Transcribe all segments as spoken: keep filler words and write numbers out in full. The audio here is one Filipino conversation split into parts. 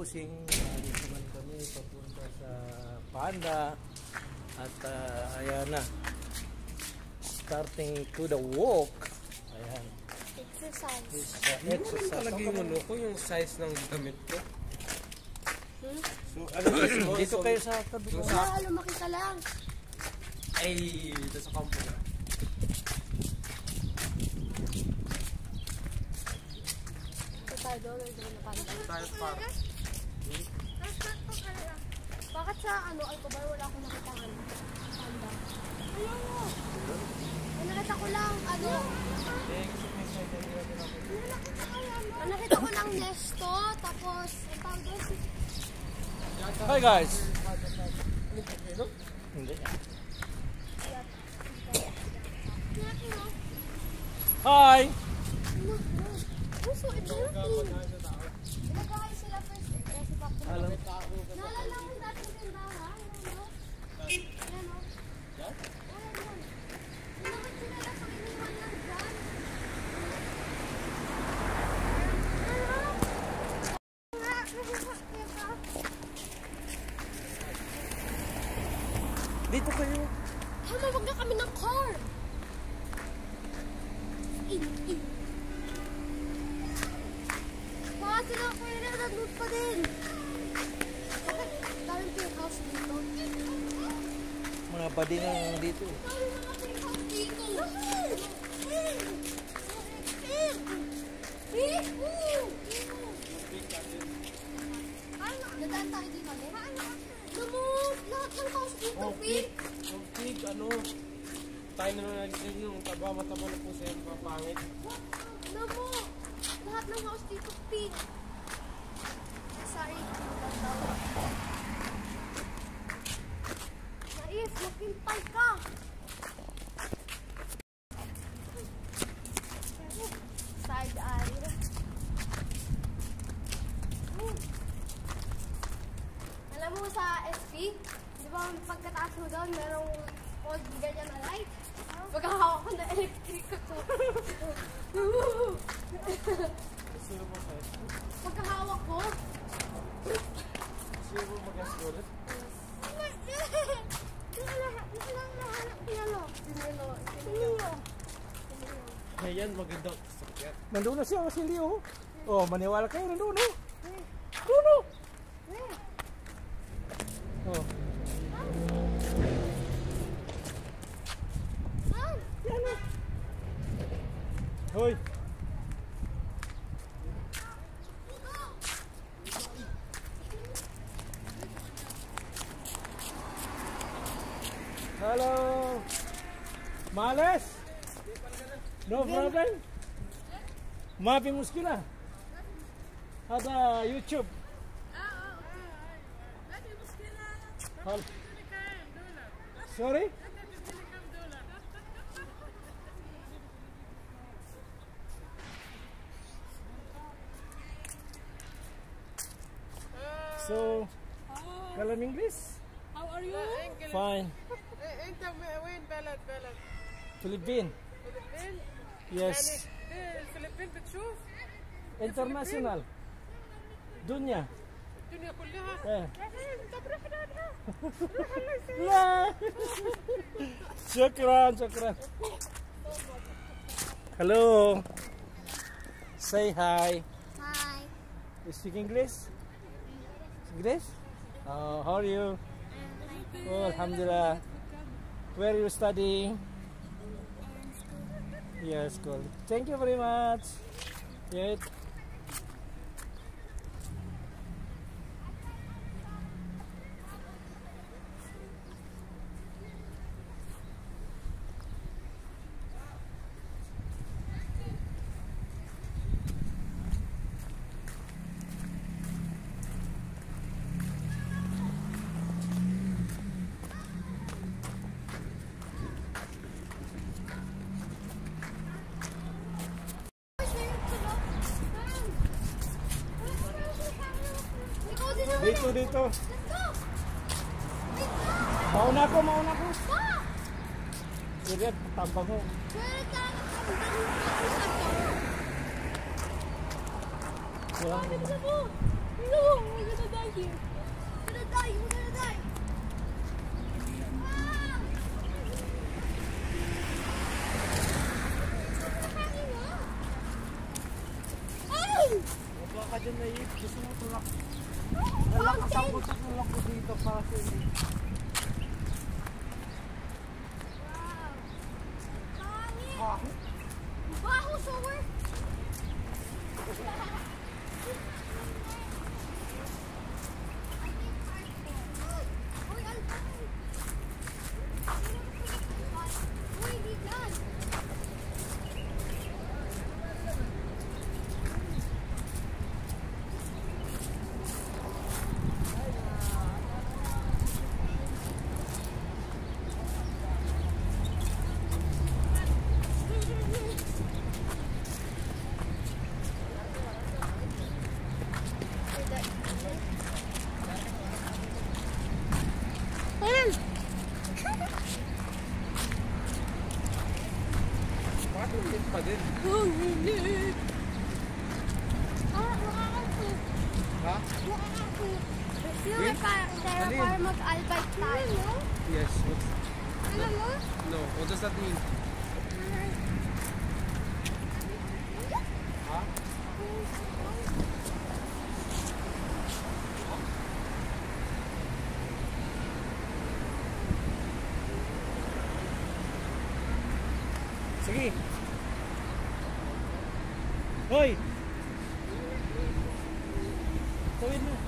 cruising. Alis naman kami papunta sa Panda. At uh, ayan na. Starting to the walk. Ayan. Exercise. This, uh, exercise. Talaga yung ano ko, yung size ng gamit ko. Hmm? So, ano guys mo? Dito so, kayo sa tabi ko. Ah, lumaki ka lang. Ay, dito sa kampo na. Ito tayo doon, ito na Panda. Tayo para. Bakit sa ano, Alcobar wala akong nakita ano? Panda. Ayun mo. Ay, nakita ko lang, ano? Ay, nakita ko lang Nesto, tapos, ang tawag doon si... Hi guys. Hindi. Hi. Puso, ito yung ilagay sila first. Kasi pa po. Alam. Naalala ko dati ng tindahan. Ayan o. Ayan o. Pinakit sila lang sa kinuhan lang dyan. Dito kayo. Tama, wag na kami ng car. In, in. Baka sila ko yun na nag-loot pa din. Bakit daming pink house dito? Mga bading ang dito. Daming mga pink house dito. Nadaan tayo dito. Namu, lahat ng house dito, pink. Yung pig, ano, tayo na natin yung taba-mataba na po sa yung papangit. Namu, lahat ng house dito, pink. Sorry, Nais, maghintay ka. Side eye. Hmm. Alam mo sa S P, di ba pagkataas mo doon, merong old ganyan na light? Pagkahawak ko na electric ko. Sino mo sa ito? Pagkahawak ko, Sino mo mag-assurit? Ayan, magandang sakyan. Nandun na siya, si Leo. Oh, maniwala kayo, nandun no? Nandun no? Oh. Yan o. Hoy. Hello. Males? No problem? ما في مشكلة هذا يوتيوب ما في مشكلة. هل كام دولار؟ سوري انت تديني كام دولار؟ so كلام إنجليز How are you? fine انت وين بلد بلد؟ فلبين فلبين؟ yes يعني الفلبين بتشوف؟ international دنيا الدنيا كلها؟ ايه طب روح لها. لا شكرا شكرا hello say hi Hi. you speak English English oh, how are you oh alhamdulillah where are you studying yes cool thank you very much yeah. Dito, dito. Mauna ko, mauna ko. Sige, tambang mo. Yeah. No, we're gonna die here. We're gonna die. We're gonna die. Ah! Hanging on. Ay! Baka ka dyan na yip. Gusto mo tulak. Fountain! Nalakasan ko sa tulak ko dito para sa hindi. Wow. Hangin. Baho, sower. Uy, alpay. Uy, di dyan. Ayan. Bakit ulit pa din? Ang init. Ah, makakapit. Ha? Makakapit. Yung Wait. para Alin? para mag-albite tayo. Yes. What's, Alam mo? no, what does that mean? Ha? Sige. Hoy! Tawid na.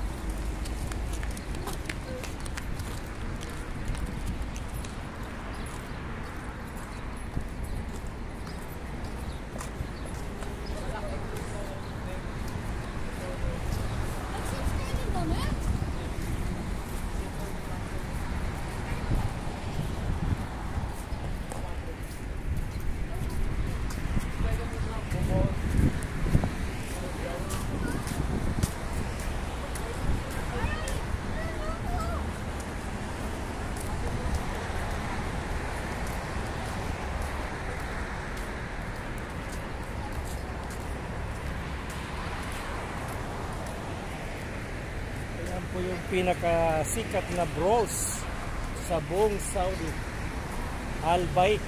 Yan po yung pinakasikat na bros sa buong Saudi. Al-Bait.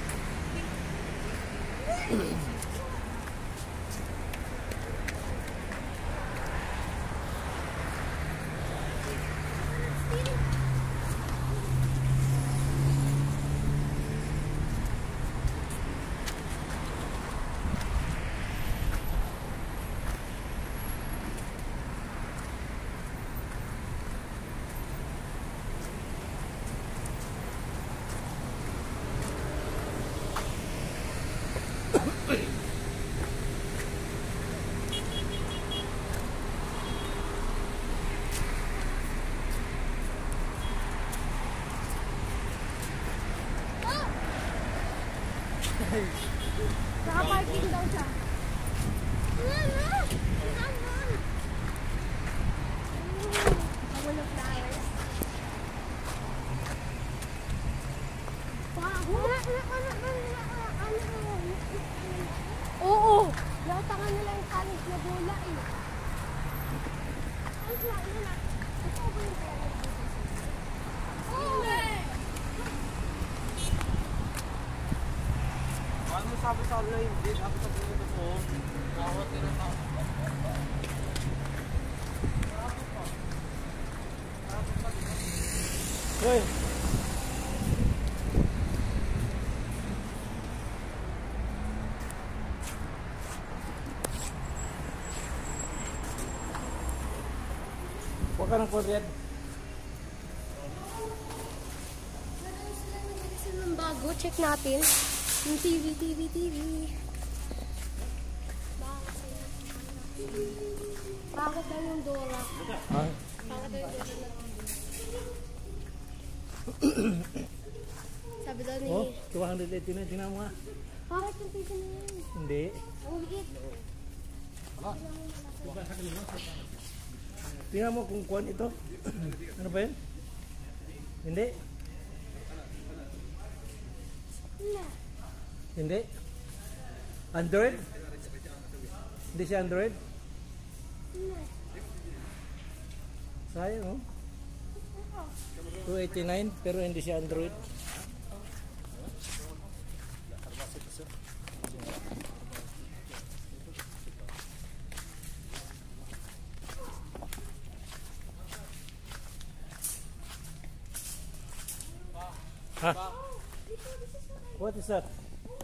Naka-parking daw siya. Ayan na! Ayan na! Full of flowers. Bago! Oo! Latangan nila yung kalis na bola eh. Ang sila, ina na. Ito ba yung pera? Oo! Paano mo sabi sa online? Hindi, dapat sa pinito ko. Kawat din ang tao. Hoy! Huwag ka ng kuryente. Meron sila nag-isin ng bago. Check natin. Yung T V, T V, T V. Bakit daw yung Dora? Ha? Bakit daw yung Dora na sabi daw ni... Oh, two hundred eighty-nine. Tingnan mo nga. Bakit yung T V na yun? Hindi. Ang liit. Tingnan mo kung kuwan ito. Ano ba yun? Hindi. Wala. Hindi. Android? Hindi siya Android? Wala. Sayang, oh. two eighty-nine, pero hindi siya Android. Ha? What is that?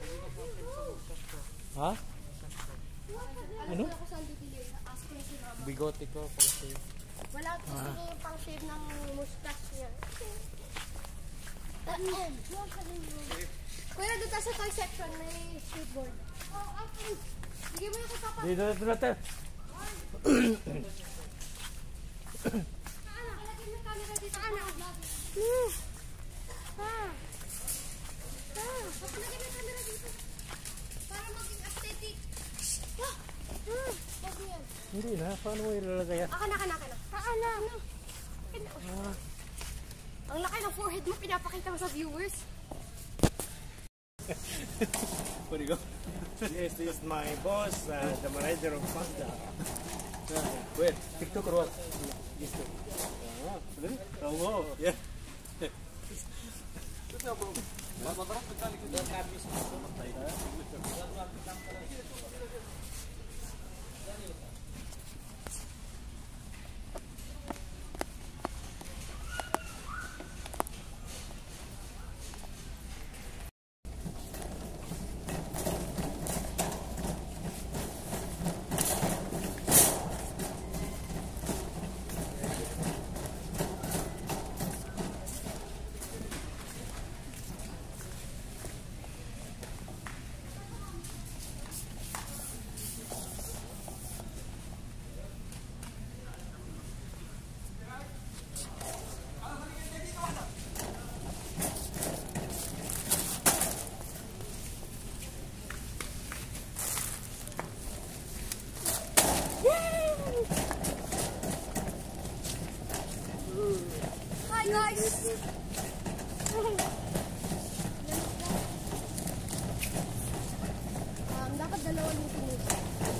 Ha? Ano? Wala ko saan bibili. Ask ko na si mama. Bigote ko, pang shave. Wala ko Ah. sige pang shave ng mustache niya. Kuya, doon tayo sa toy section. May skateboard. Oh, okay. Sige mo yung kapapag. Dito, dito natin. Anak, ilagay mo yung camera dito. Anak. Hmm. Ha. Ha. Ilagay mo yung camera dito. Para maging aesthetic. Ha. Ha. Huwag mo yan. Hindi na, paano mo ilalagay yan? Aka na, aka na, aka na. Aka na. Ah, Ang laki ng forehead mo, pinapakita mo sa viewers. Where you go? Yes, this is my boss, uh, the manager of Mazda. Where? TikTok or what? Yes, sir. Ah, really? Oh, Yeah. Hi guys! um, dapat dalawa yung tinusa.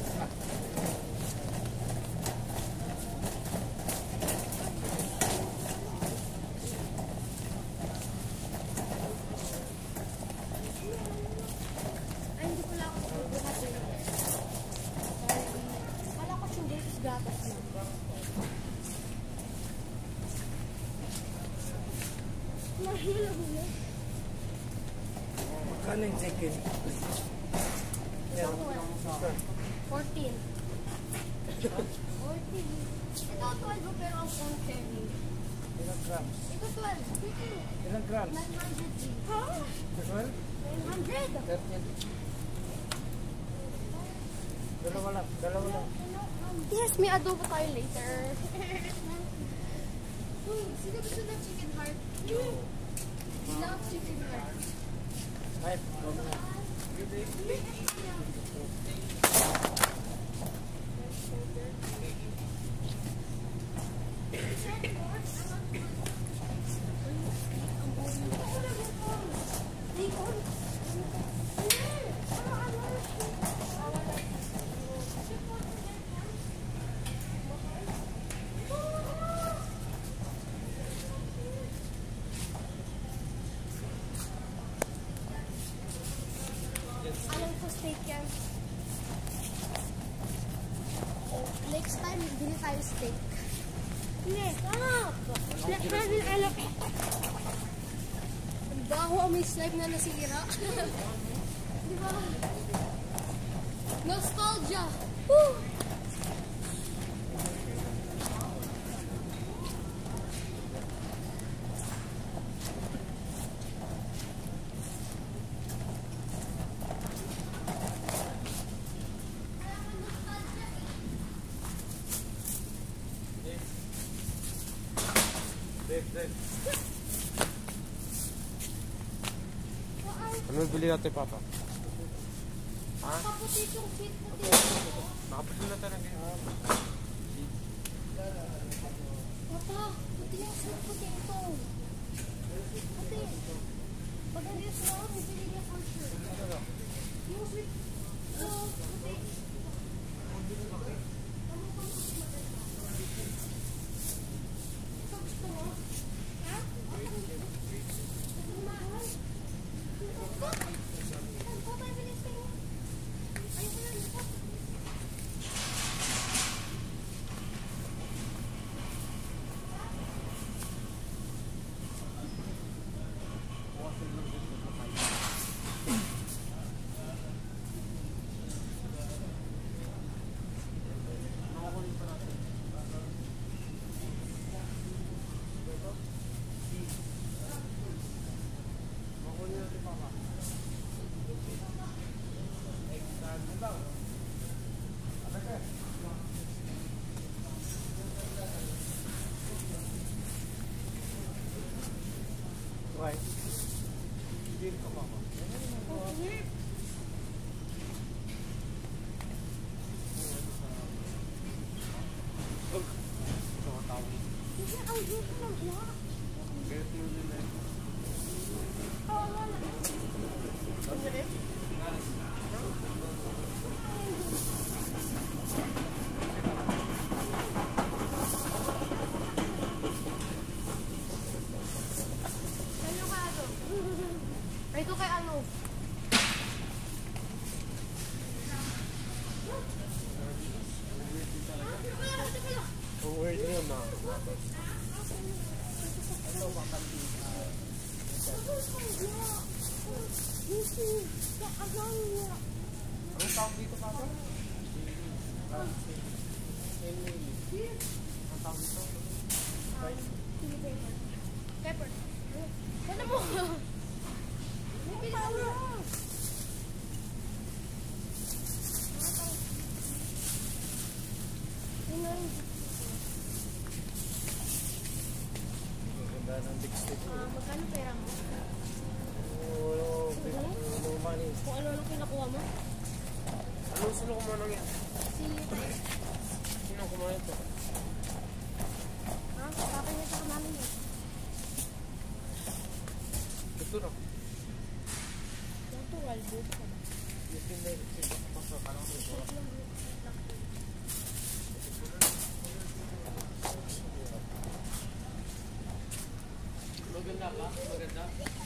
Ay, hindi ko lang ako bubuhat eh. Kala ko sugar is gatas na. Mahilo huli. magkano yung chicken? fourteen. fourteen. Ito twelve pero ang phone cherry. Ilang grams? Ito twelve. Ilang grams? nine hundred G. Ha? twelve? nine hundred. thirteen? Dalawa lang, dalawa lang. Yes, may adobo tayo later. Uy, sino gusto ng chicken heart? Love chicken heart. Ay, huwag na. Alam ko steak yan. Next time, bili tayo steak. Hindi. Stop! Let natin alam. Ang baho ang may slime na nasira. Di ba? Nostalgia! Woo! Ano bili natin, Papa? Kaputi yung sweet potato. Nakapagod na tayo ng ganyan. Papa, puti yung sweet potato. Puti. Pag hindi sa ako, bibili niya for sure. Yung sweet oh, puti. Right. Kasi ang gusto ng uwa. Oo, wala. Ano ka ito? Ay, ito kay ano? Over yun na. Anong tawag dito pa ba? Ang tawag dito? Pepper. Ano mo? Ganda ng lipstick. Ah, magkano pera mo? Oh, no money. Kung ano-ano kinakuha mo? Ano sino kumanang yan? Si Sino kumanang ito? Ha? Kapag niya sa namin yun. Ito na. Yung to, walbo. Yung tinday. Ito, parang ito. Maganda ba? Maganda?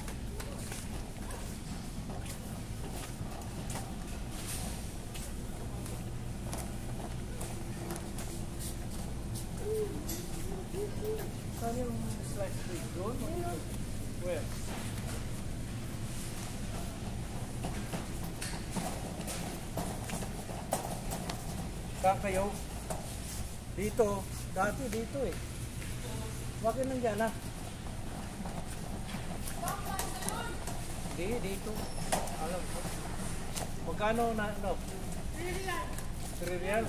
Saan yung slice cake? Doon? Where? Saan kayo? Dito. Dati dito eh. Bakit nandiyan ah? Hindi, dito. Alam ko. Magkano na, ano? three real.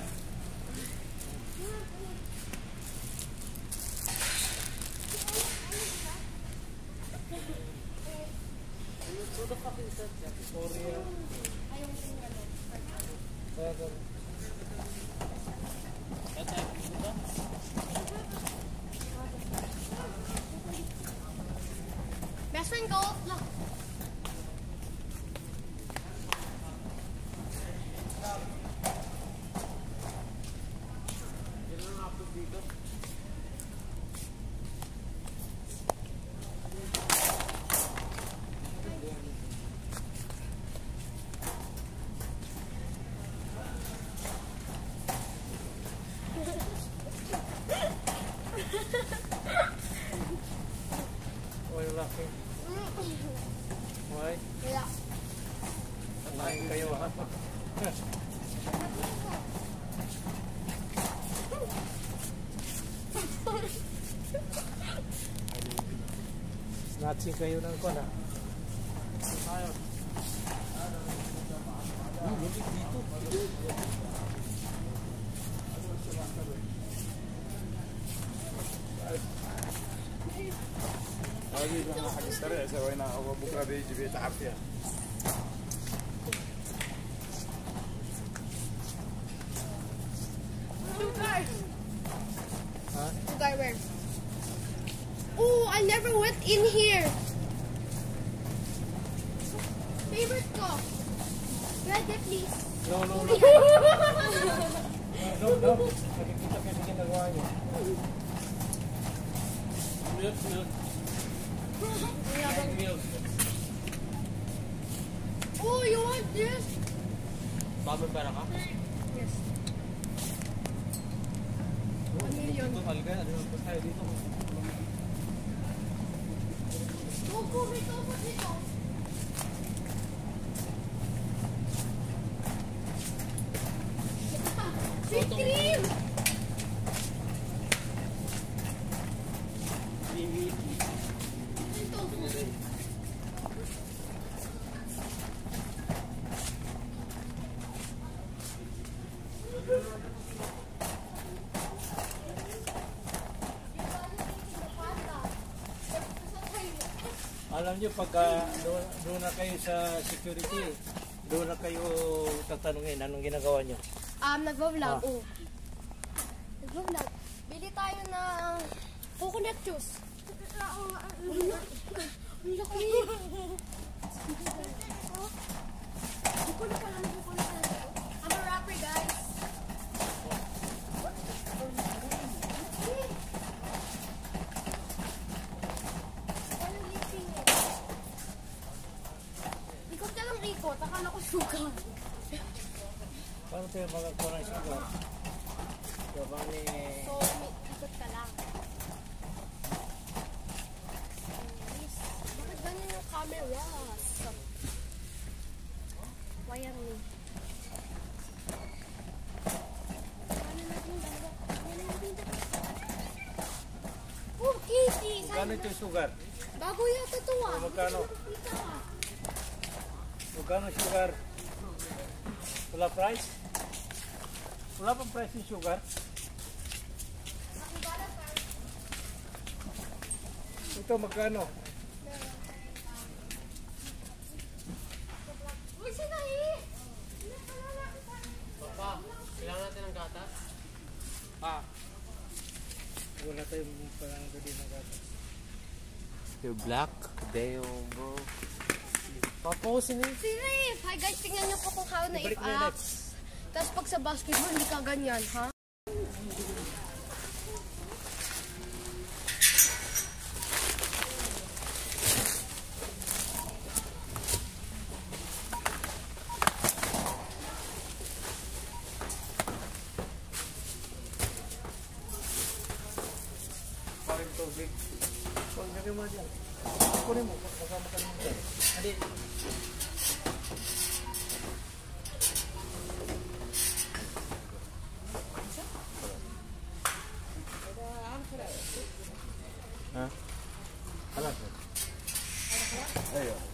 four real. Seven. Best friend ko. Look. Why are you laughing? Why? Kaya. Lain kayo ha? Snatching kayo ng kon ha? Tayo. Hmm, hindi dito. هذه لما حق السريع سويناها وبكره بيجي بيتعب فيها. Huh? Guy where? Oh, I never went in here. Favorite ko. Ready, please. No, no, no. No, no. Nakikita kayo sa ginagawa niyo. Milk, milk. Milk. Oh, you want this? Baboy para ka? Yes. One million. Ito halga. Ano ba tayo dito? Go, go, dito, go, dito. Sweet cream! Ito. Alam niyo, pagka doon, doon na kayo sa security, doon na kayo tatanungin anong ginagawa niyo. Um, nagvo-vlog. Ah. Oh. Nagvo-vlog. Bili tayo ng coconut juice. Ang laki. Hindi ko na pala coconut. I'm a rapper, guys. Ikot ka lang ikot. Akala ko suka. Paano tayo magagawa ng sugar? Diba ni... So, may ikot ka lang. Please. Bakit ganyan yung camera? Wayang ni. Ano natin yung dalawa? Ano natin yung dalawa? Oh, Kitty! Magkano ito yung sugar? Bago yata ito ah. Magkano? Hindi ko nakikita, ah. Magkano sugar? Wala price? Wala pang price yung sugar? Ito magkano? Uy, sinahi! Papa, kailangan natin ng gatas? Ah. Wala tayong parang bili ng gatas. You're black? Damn, bro. Papa, sino yun? Sinahi! Hi guys, tingnan niyo po kung how na Ibalik mo yung if-up. Tapos pag sa basketball, hindi ka ganyan, ha? Parang tubig. Huwag lagay mo na dyan. Kunin mo. Baka makalimutan. Hindi. Ha? Alas. ايوه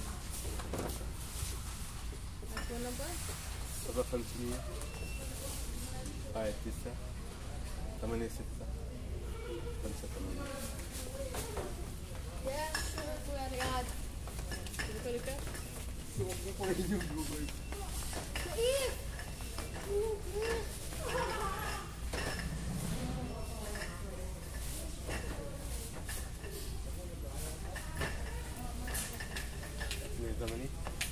سبعة خمسمية هاي تسعة ثمانية ستة خمسة ثمانية Yeah, sure, Kuya Riyad. If! اثنين ثمانية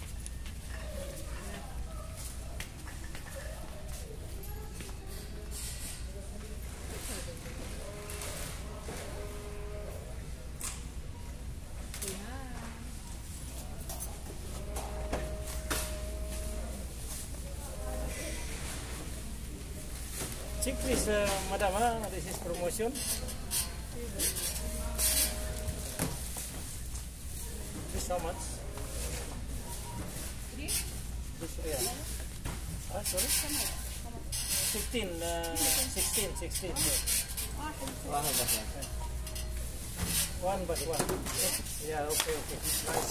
Check please, uh, madam, huh? This is promotion. This how much? This real. Ah, sorry? Fifteen, uh, sixteen, sixteen. Yeah. One by one. Yeah, okay, okay. Nice.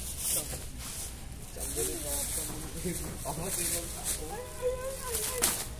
Ano?